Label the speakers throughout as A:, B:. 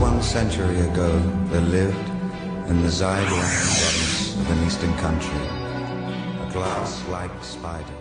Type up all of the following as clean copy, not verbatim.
A: 1 century ago, there lived in the Zaydian province of an eastern country a glass-like spider.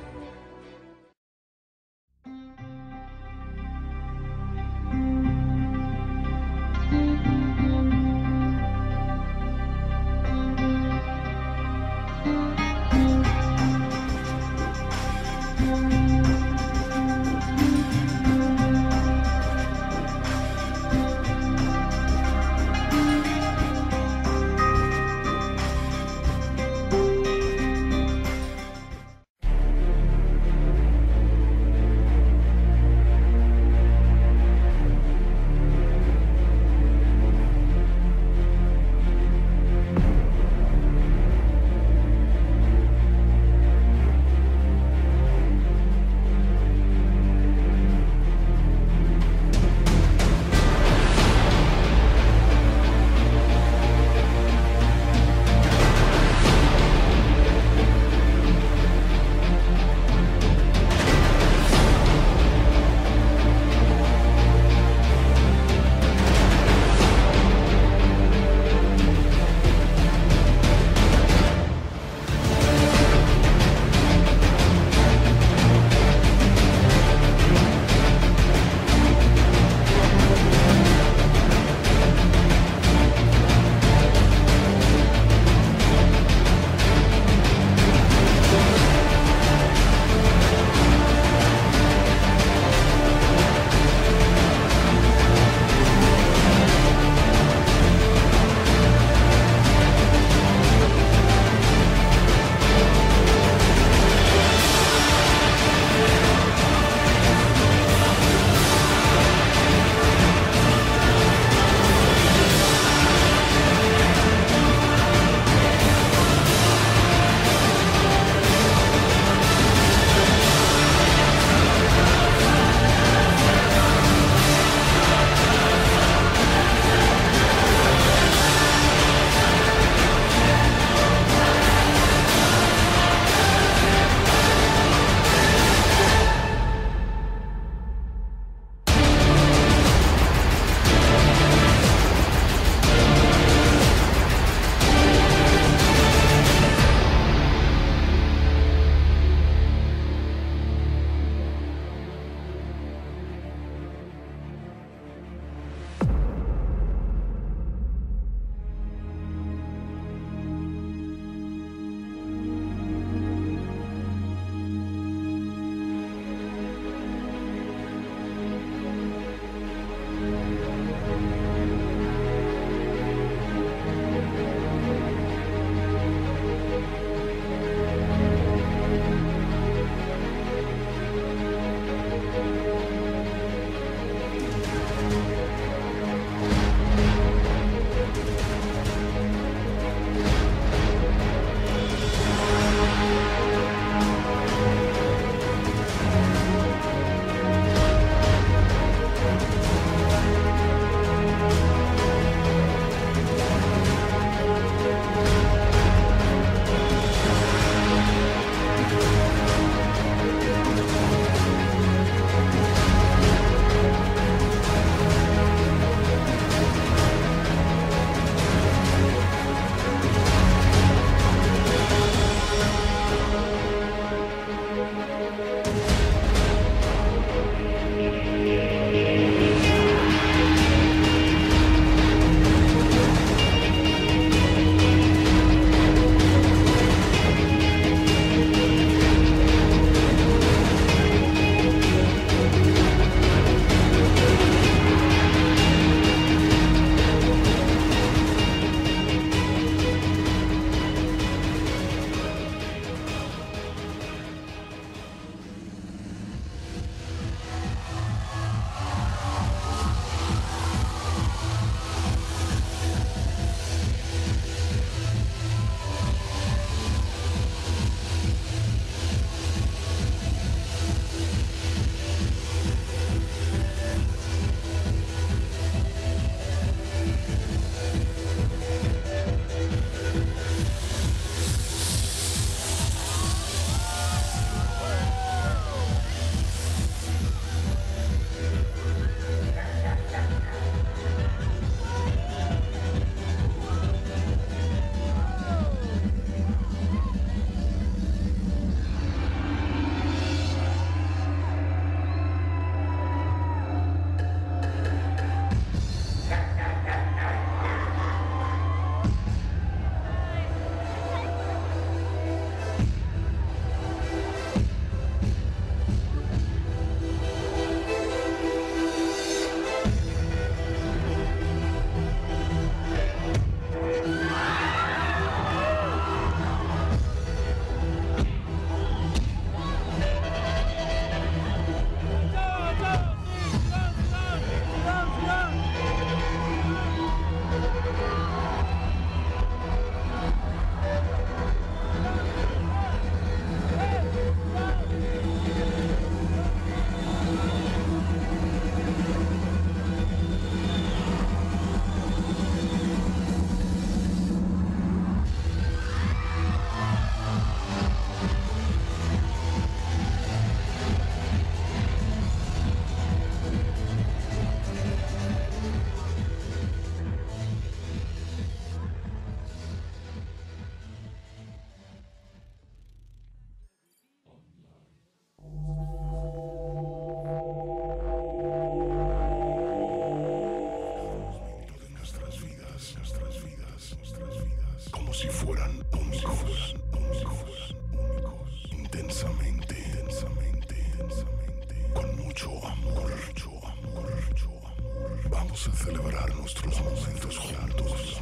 B: Vamos a celebrar nuestros momentos juntos.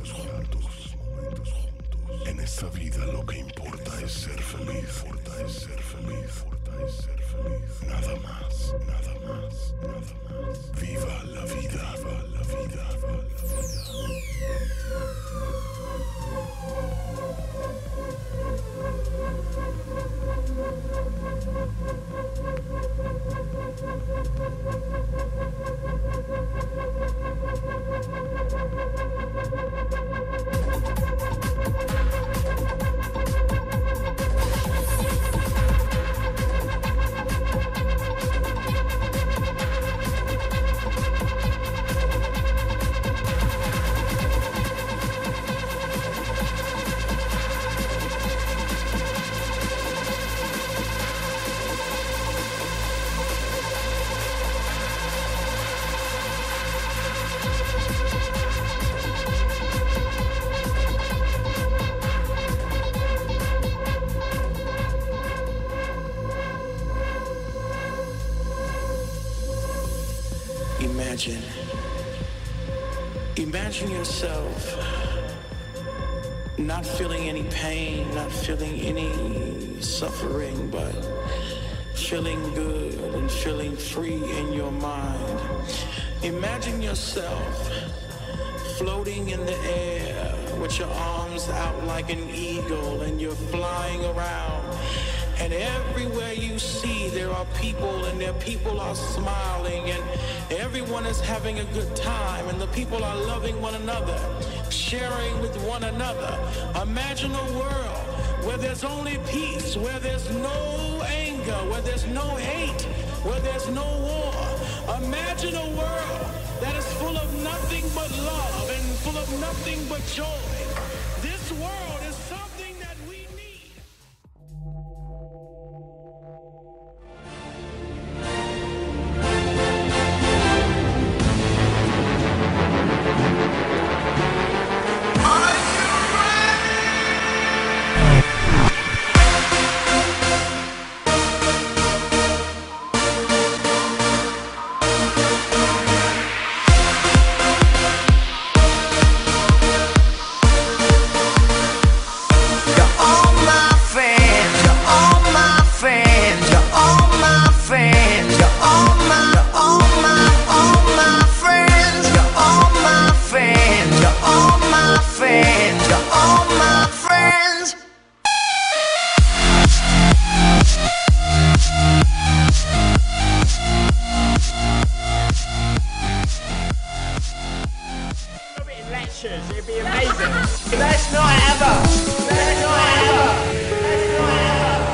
B: En esta vida lo que importa es ser feliz. Nada más. Viva la vida.
C: Imagine yourself not feeling any pain, not feeling any suffering, but feeling good and feeling free in your mind. Imagine yourself floating in the air with your arms out like an eagle, and you're flying around. And everywhere you see, there are people, and their people are smiling, and everyone is having a good time, and the people are loving one another, sharing with one another. Imagine a world where there's only peace, where there's no anger, where there's no hate, where there's no war. Imagine a world that is full of nothing but love and full of nothing but joy. This world is something that we need.
D: It'd be amazing. Best night ever. Best night ever. Best night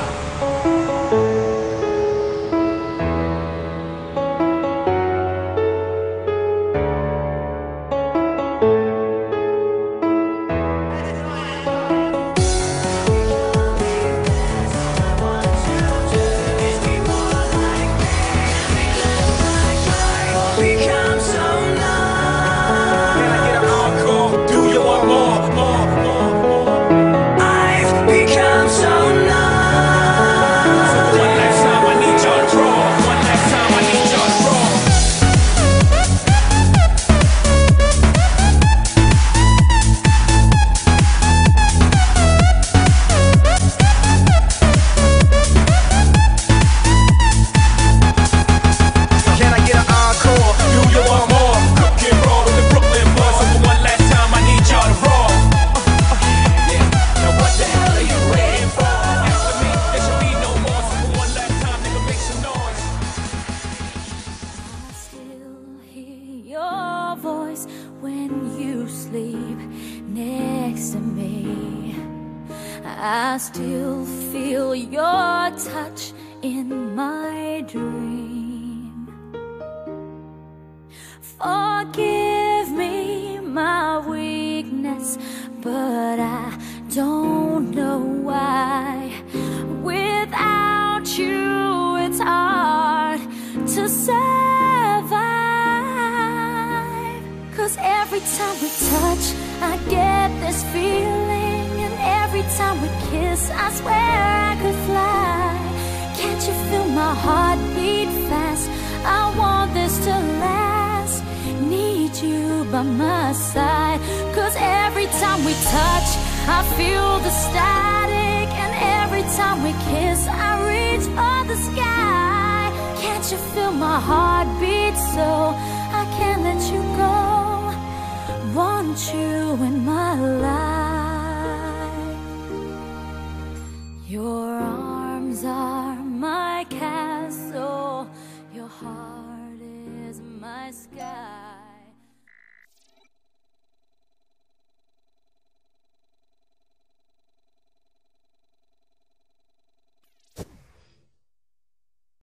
E: I still feel your touch in my dream. Forgive me my weakness, but I don't know why. Without you, it's hard to survive. 'Cause every time we touch, I get this feeling. Every time we kiss, I swear I could fly. Can't you feel my heart beat fast? I want this to last. Need need you by my side. 'Cause every time we touch, I feel the static. And every time we kiss, I reach for the sky. Can't you feel my heartbeat? So I can't let you go. Want you in my life. Your arms are my castle. Your heart is my sky.